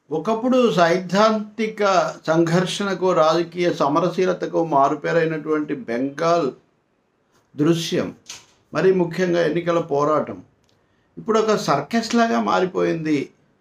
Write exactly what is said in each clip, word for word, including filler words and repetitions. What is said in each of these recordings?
ఒకప్పుడు సైద్ధాంతిక సంఘర్షణకు, రాజకీయ సమరశీలతకు మారుపేరైనటువంటి బెంగాల్ దృశ్యం, మరి ముఖ్యంగా ఎన్నికల పోరాటం ఇప్పుడు ఒక సర్కస్ లాగా మారిపోయింది.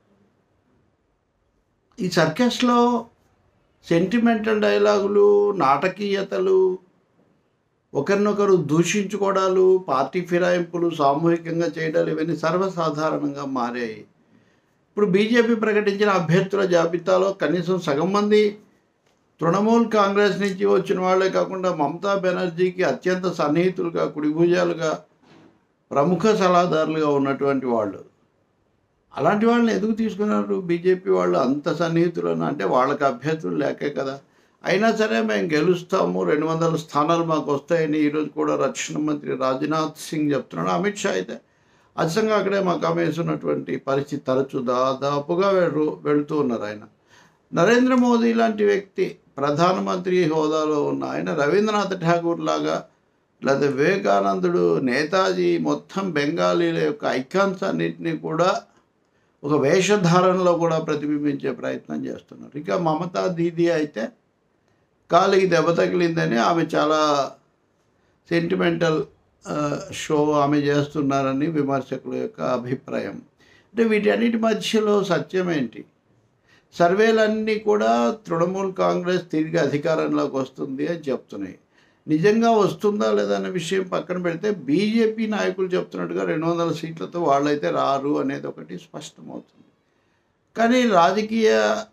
ఈ సర్కస్లో సెంటిమెంటల్ డైలాగులు, నాటకీయతలు, ఒకరినొకరు దూషించుకోవడాలు, పార్టీ ఫిరాయింపులు, సామూహికంగా చేయడాలు ఇవన్నీ సర్వసాధారణంగా మారాయి. ఇప్పుడు బీజేపీ ప్రకటించిన అభ్యర్థుల జాబితాలో కనీసం సగం మంది తృణమూల్ కాంగ్రెస్ నుంచి వచ్చిన వాళ్ళే కాకుండా మమతా బెనర్జీకి అత్యంత సన్నిహితులుగా, కుడిభుజాలుగా, ప్రముఖ సలహాదారులుగా ఉన్నటువంటి వాళ్ళు. అలాంటి వాళ్ళని ఎందుకు తీసుకున్నారు బీజేపీ వాళ్ళు? అంత సన్నిహితులను అంటే వాళ్ళకి అభ్యర్థులు లేకే కదా. అయినా సరే మేము గెలుస్తాము, రెండు వందల స్థానాలు మాకు వస్తాయని ఈరోజు కూడా రక్షణ మంత్రి రాజ్నాథ్ సింగ్ చెప్తున్నాడు. అమిత్ షా అయితే అచ్చంగా అక్కడే మకాం వేస్తున్నటువంటి పరిస్థితి తరచూ దాదాపుగా వెళ్ళు వెళుతూ ఉన్నారు ఆయన. నరేంద్ర మోదీ లాంటి వ్యక్తి, ప్రధానమంత్రి హోదాలో ఉన్న ఆయన, రవీంద్రనాథ్ ఠాగూర్ లాగా, లేదా వివేకానందుడు, నేతాజీ, మొత్తం బెంగాలీల యొక్క ఐకాన్స్ అన్నింటినీ కూడా ఒక వేషధారణలో కూడా ప్రతిబింబించే ప్రయత్నం చేస్తున్నారు. ఇక మమతా దీదీ అయితే కాలికి దెబ్బ తగిలిందని ఆమె చాలా సెంటిమెంటల్ షో ఆమె చేస్తున్నారని విమర్శకుల యొక్క అభిప్రాయం. అంటే వీటన్నిటి మధ్యలో సత్యం ఏంటి? సర్వేలన్నీ కూడా తృణమూల్ కాంగ్రెస్ తిరిగి అధికారంలోకి వస్తుంది అని చెప్తున్నాయి. నిజంగా వస్తుందా లేదా అనే విషయం పక్కన పెడితే బీజేపీ నాయకులు చెప్తున్నట్టుగా రెండు వందల సీట్లతో వాళ్ళైతే రారు అనేది ఒకటి స్పష్టమవుతుంది. కానీ రాజకీయ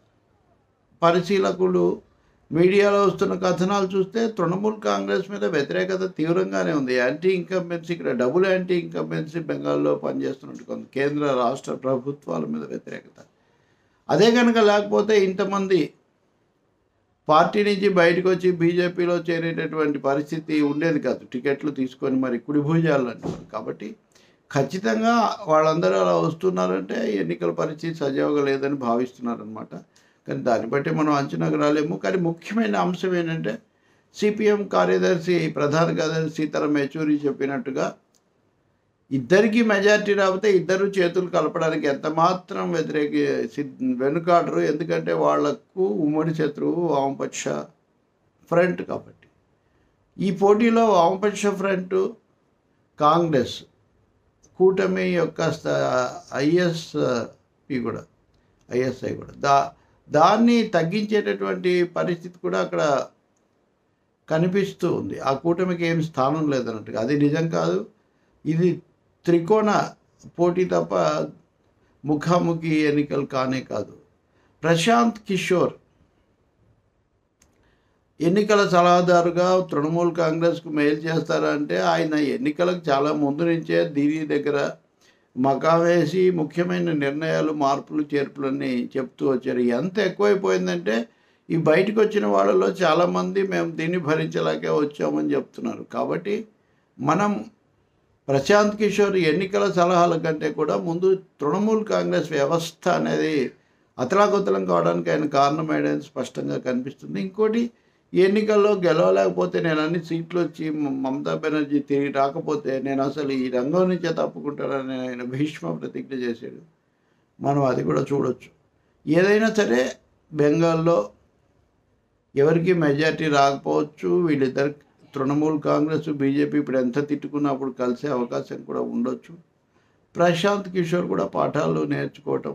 పరిశీలకులు, మీడియాలో వస్తున్న కథనాలు చూస్తే తృణమూల్ కాంగ్రెస్ మీద వ్యతిరేకత తీవ్రంగానే ఉంది. యాంటీ ఇన్కంబెన్సీ, ఇక్కడ డబుల్ యాంటీ ఇన్కంబెన్సీ బెంగాల్లో పనిచేస్తున్నట్టు కొంత కేంద్ర రాష్ట్ర ప్రభుత్వాల మీద వ్యతిరేకత. అదే కనుక లేకపోతే ఇంతమంది పార్టీ నుంచి బయటకు వచ్చి బీజేపీలో చేరేటటువంటి పరిస్థితి ఉండేది కాదు, టికెట్లు తీసుకొని మరి కుడి భుజాలు అంటున్నారు. కాబట్టి ఖచ్చితంగా వాళ్ళందరూ అలా వస్తున్నారంటే ఎన్నికల పరిస్థితి సజావుగా లేదని భావిస్తున్నారనమాట. కానీ దాన్ని బట్టి మనం అంచనాకు రాలేము. కానీ ముఖ్యమైన అంశం ఏంటంటే సిపిఎం కార్యదర్శి, ప్రధాన కార్యదర్శి సీతారాం యేచూరి చెప్పినట్టుగా ఇద్దరికి మెజారిటీ రాకపోతే ఇద్దరు చేతులు కలపడానికి ఎంత మాత్రం వ్యతిరేక వెనుకాడరు. ఎందుకంటే వాళ్లకు ఉమ్మడి శత్రువు వామపక్ష ఫ్రంట్. కాబట్టి ఈ పోటీలో వామపక్ష ఫ్రంట్, కాంగ్రెస్ కూటమి యొక్క ఐఎస్పి కూడా ఐఎస్ఐ కూడా దా దాన్ని తగ్గించేటటువంటి పరిస్థితి కూడా అక్కడ కనిపిస్తూ ఉంది. ఆ కూటమికి ఏం స్థానం లేదన్నట్టుగా. అది నిజం కాదు. ఇది త్రికోణ పోటీ తప్ప ముఖాముఖి ఎన్నికలు కానే కాదు. ప్రశాంత్ కిషోర్ ఎన్నికల సలహాదారుగా తృణమూల్ కాంగ్రెస్కు మెయిల్ చేస్తారంటే ఆయన ఎన్నికలకు చాలా ముందు నుంచే దీని దగ్గర మకాం వేసి ముఖ్యమైన నిర్ణయాలు, మార్పులు, చేర్పులన్నీ చెప్తూ వచ్చారు. ఎంత ఎక్కువైపోయిందంటే ఈ బయటకు వచ్చిన వాళ్ళలో చాలామంది మేము దీన్ని భరించలేకే వచ్చామని చెప్తున్నారు. కాబట్టి మనం ప్రశాంత్ కిషోర్ ఎన్నికల సలహాల కంటే కూడా ముందు తృణమూల్ కాంగ్రెస్ వ్యవస్థ అనేది అతలాకుతలం కావడానికి ఆయన కారణమేయడానికి స్పష్టంగా కనిపిస్తుంది. ఇంకోటి, ఎన్నికల్లో గెలవలేకపోతే, నేను అన్ని సీట్లు వచ్చి మమతా బెనర్జీ తిరిగి రాకపోతే నేను అసలు ఈ రంగం నుంచే తప్పుకుంటానని ఆయన భీష్మ ప్రతిజ్ఞ చేశాడు. మనం అది కూడా చూడొచ్చు. ఏదైనా సరే బెంగాల్లో ఎవరికి మెజారిటీ రాకపోవచ్చు. వీళ్ళిద్దరు తృణమూల్ కాంగ్రెస్, బీజేపీ ఇప్పుడు ఎంత తిట్టుకున్నప్పుడు కలిసే అవకాశం కూడా ఉండొచ్చు. ప్రశాంత్ కిషోర్ కూడా పాఠాలు నేర్చుకోవటం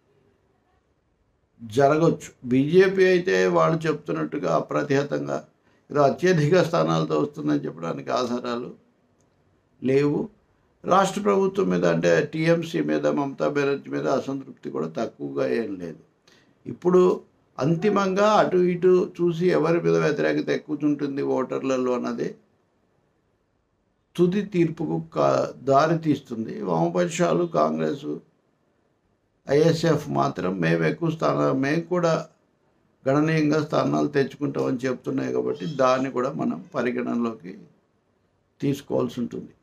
జరగవచ్చు. బీజేపీ అయితే వాళ్ళు చెప్తున్నట్టుగా అప్రతిహతంగా ఏదో అత్యధిక స్థానాలతో వస్తుందని చెప్పడానికి ఆధారాలు లేవు. రాష్ట్ర ప్రభుత్వం మీద అంటే టీఎంసీ మీద, మమతా బెనర్జీ మీద అసంతృప్తి కూడా తక్కువగా ఏం లేదు. ఇప్పుడు అంతిమంగా అటు ఇటు చూసి ఎవరి మీద వ్యతిరేకత ఎక్కువ ఉంటుంది ఓటర్లలో అన్నది తుది తీర్పుకు కా దారి తీస్తుంది. వామపక్షాలు, కాంగ్రెస్, ఐఎస్ఎఫ్ మాత్రం మేము ఎక్కువ స్థానాలు, మేము కూడా గణనీయంగా స్థానాలు తెచ్చుకుంటామని చెప్తున్నాయి. కాబట్టి దాన్ని కూడా మనం పరిగణనలోకి తీసుకోవాల్సి ఉంటుంది.